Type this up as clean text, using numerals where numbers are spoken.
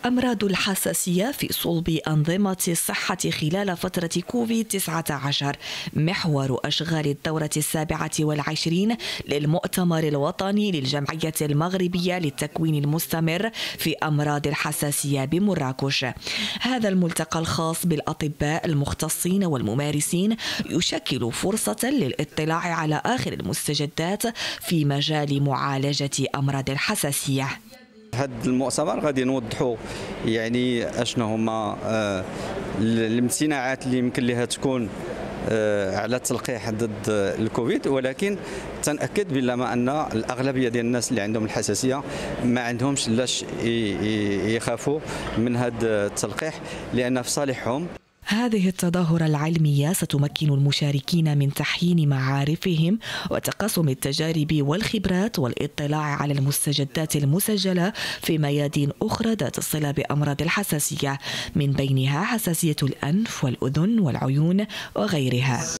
أمراض الحساسية في صلب أنظمة الصحة خلال فترة كوفيد-19 محور أشغال الدورة 27 للمؤتمر الوطني للجمعية المغربية للتكوين المستمر في أمراض الحساسية بمراكش. هذا الملتقى الخاص بالأطباء المختصين والممارسين يشكل فرصة للاطلاع على آخر المستجدات في مجال معالجة أمراض الحساسية. هذا المؤتمر غادي نوضحوا يعني اشنو هما الامتناعات اللي يمكن لها تكون على التلقيح ضد الكوفيد، ولكن تنأكد بلا ما ان الاغلبيه ديال الناس اللي عندهم الحساسيه ما عندهمش لاش يخافوا من هذا التلقيح لان في صالحهم. هذه التظاهرة العلمية ستمكن المشاركين من تحيين معارفهم وتقاسم التجارب والخبرات والاطلاع على المستجدات المسجلة في ميادين أخرى ذات الصلة بأمراض الحساسية، من بينها حساسية الأنف والأذن والعيون وغيرها.